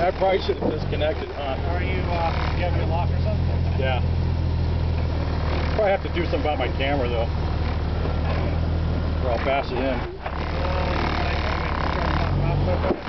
I probably should have disconnected, huh? Are you, you have your lock or something? Yeah. Probably have to do something about my camera though, or I'll bash it in.